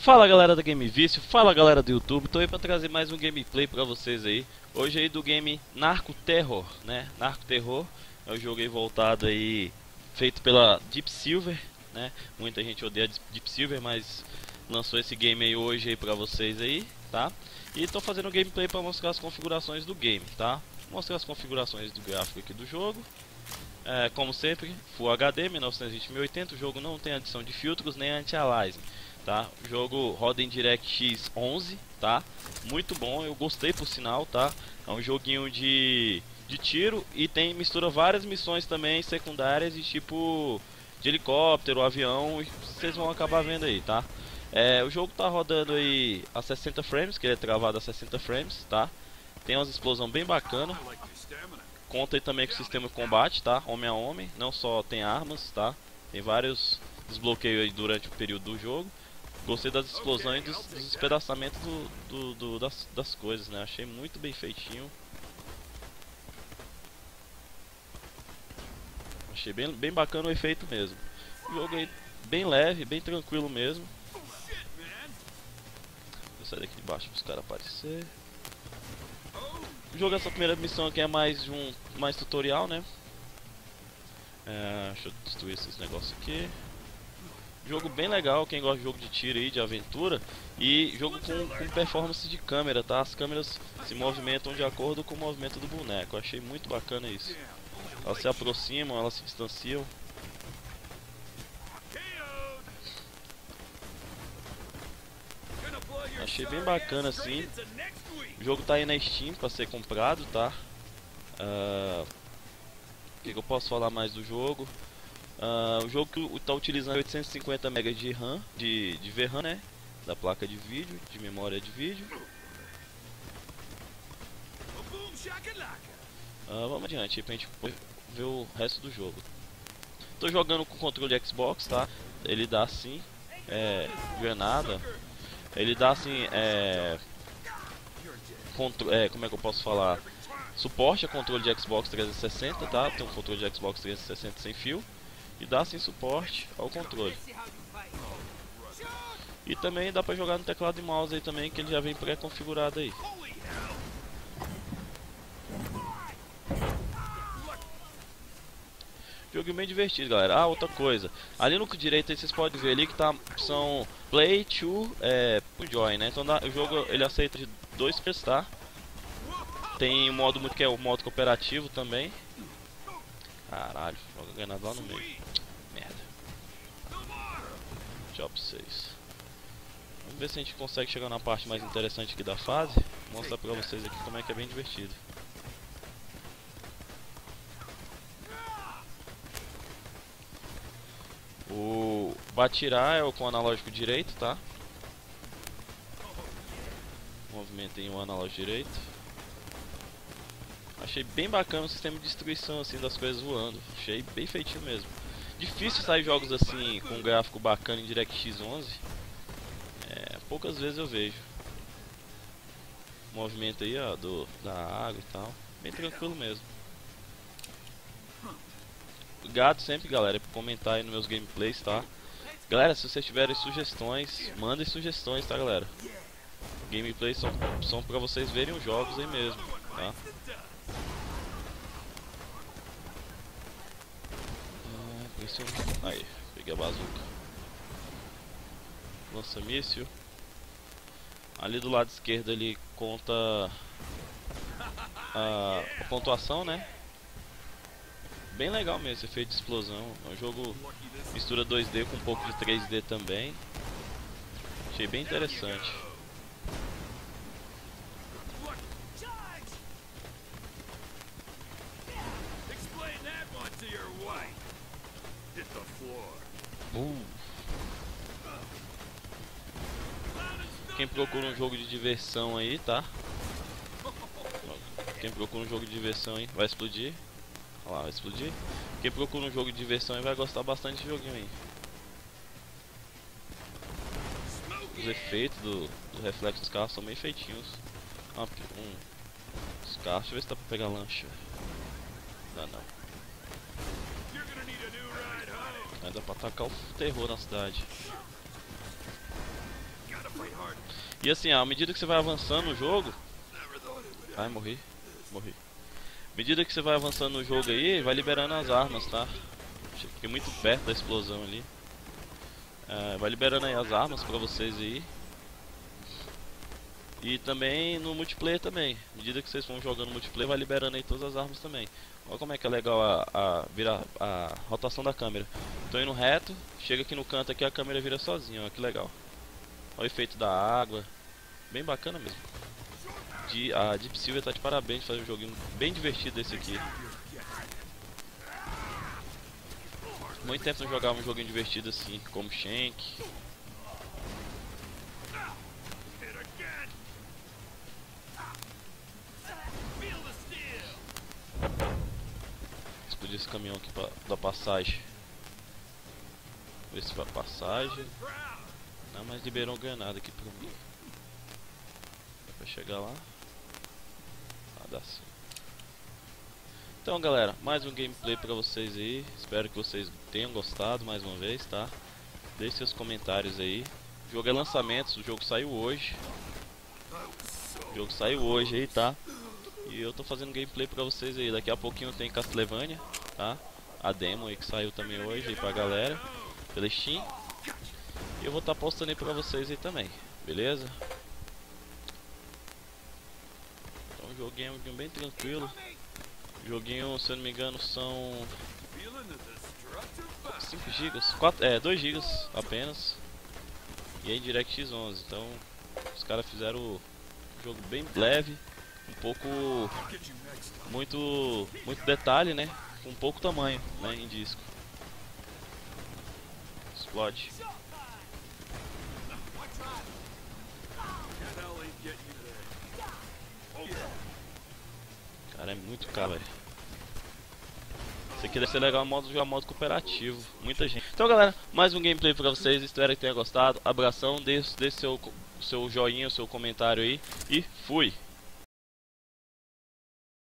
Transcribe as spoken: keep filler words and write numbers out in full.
Fala galera da Game Vício, fala galera do YouTube, tô aí pra trazer mais um gameplay pra vocês aí. Hoje aí do game Narco Terror, né? Narco Terror é um jogo aí voltado aí, feito pela Deep Silver, né? Muita gente odeia Deep Silver, mas lançou esse game aí hoje aí pra vocês aí, tá? E tô fazendo um gameplay pra mostrar as configurações do game, tá? Mostrar as configurações do gráfico aqui do jogo. É, como sempre, Full H D mil novecentos e vinte por mil e oitenta, o jogo não tem adição de filtros nem anti-aliasing. Tá? O jogo roda em DirectX onze, tá? Muito bom, eu gostei por sinal, tá? É um joguinho de, de tiro e tem mistura várias missões também secundárias de tipo de helicóptero, avião, vocês vão acabar vendo aí, tá? É, o jogo tá rodando aí a sessenta frames, que ele é travado a sessenta frames, tá? Tem umas explosões bem bacanas. Conta aí também com o sistema de combate, tá? Homem a homem, não só tem armas, tá? Tem vários desbloqueios aí durante o período do jogo. Gostei das explosões e dos, dos despedaçamentos do, do, do, das, das coisas, né? Achei muito bem feitinho. Achei bem, bem bacana o efeito mesmo. O jogo aí bem leve, bem tranquilo mesmo. Vou sair daqui de baixo para os caras aparecer. O jogo, essa primeira missão aqui é mais um mais tutorial, né? É, deixa eu destruir esses negócios aqui. Jogo bem legal, quem gosta de jogo de tiro aí, de aventura. E jogo com, com performance de câmera, tá? As câmeras se movimentam de acordo com o movimento do boneco. Eu achei muito bacana isso. Elas se aproximam, elas se distanciam. Achei bem bacana assim. O jogo tá aí na Steam pra ser comprado, tá? Uh, o que, que eu posso falar mais do jogo? Uh, o jogo que está utilizando oitocentos e cinquenta megas de RAM, de, de V RAM, né? Da placa de vídeo, de memória de vídeo. Uh, vamos adiante pra gente ver o resto do jogo. Tô jogando com controle Xbox, tá? Ele dá assim, é, granada. Ele dá assim, é, contro é, como é que eu posso falar? Suporte a controle de Xbox trezentos e sessenta, tá? Tem um controle de Xbox trezentos e sessenta sem fio. E dá sim suporte ao controle. E também dá pra jogar no teclado e mouse aí também, que ele já vem pré-configurado aí. Jogo bem divertido, galera. Ah, outra coisa. Ali no direito aí vocês podem ver ali que tá são Play to é, Join, né? Então dá, o jogo ele aceita de dois preços, tá? Tem o modo muito que é o modo cooperativo também. Caralho, joga granada lá no meio. Merda. Tchau pra vocês. Vamos ver se a gente consegue chegar na parte mais interessante aqui da fase. Vou mostrar pra vocês aqui como é que é bem divertido. O batirar é o com o analógico direito, tá? Movimentem o analógico direito. Achei bem bacana o sistema de destruição assim das coisas voando. Achei bem feitinho mesmo. Difícil sair jogos assim com um gráfico bacana em DirectX onze. É, poucas vezes eu vejo. Movimento aí, ó, do, da água e tal. Bem tranquilo mesmo. Obrigado sempre, galera, por comentar aí nos meus gameplays, tá? Galera, se vocês tiverem sugestões, mandem sugestões, tá, galera? Gameplays são, são pra vocês verem os jogos aí mesmo, tá? Aí, peguei a bazuca. Lança míssil. Ali do lado esquerdo ele conta a, a pontuação, né? Bem legal mesmo esse efeito de explosão. É um jogo mistura dois D com um pouco de três D também. Achei bem interessante. Uh. Quem procura um jogo de diversão aí, tá? Quem procura um jogo de diversão aí vai explodir. Olha lá, vai explodir. Quem procura um jogo de diversão aí vai gostar bastante desse joguinho aí. Os efeitos do, do reflexo dos carros são bem feitinhos. Ah, porque um, os carros, deixa eu ver se dá pra pegar lancha. Dá não. Mas dá pra atacar o terror na cidade. E assim, ó, à medida que você vai avançando no jogo... Ai, morri. Morri. À medida que você vai avançando no jogo aí, vai liberando as armas, tá? Fiquei muito perto da explosão ali. É, vai liberando aí as armas pra vocês aí. E também no multiplayer também. À medida que vocês vão jogando multiplayer, vai liberando aí todas as armas também. Olha como é que é legal a, a, virar, a rotação da câmera. Tô indo reto, chega aqui no canto aqui, a câmera vira sozinha, ó, que legal. Olha o efeito da água. Bem bacana mesmo. De, a Deep Silver tá de parabéns, fazer um joguinho bem divertido esse aqui. Muito tempo não jogava um joguinho divertido assim, como Shank. Explodir esse caminhão aqui pra, da passagem. Ver se vai passagem. Não, mas liberou granada aqui pra mim. Dá pra chegar lá? Ah, dá sim. Então galera, mais um gameplay pra vocês aí. Espero que vocês tenham gostado mais uma vez, tá? Deixe seus comentários aí. O jogo é lançamento, o jogo saiu hoje. O jogo saiu hoje aí, tá? E eu tô fazendo gameplay pra vocês aí. Daqui a pouquinho tem Castlevania, tá? A demo aí que saiu também hoje aí pra galera, pela Steam. E eu vou estar tá postando aí pra vocês aí também, beleza? Então o joguinho é um joguinho bem tranquilo. O joguinho, se eu não me engano, são cinco gigas, quatro, é, dois gigas apenas. E é em DirectX onze, então os caras fizeram o jogo bem leve, um pouco, muito, muito detalhe, né? Com pouco tamanho, né, em disco. Explode. Cara, é muito caro, velho. Isso aqui deve ser legal, modo jogar modo cooperativo. Muita gente. Então galera, mais um gameplay pra vocês. Espero que tenha gostado. Abração, deixe, deixe seu, seu joinha, seu comentário aí. E fui!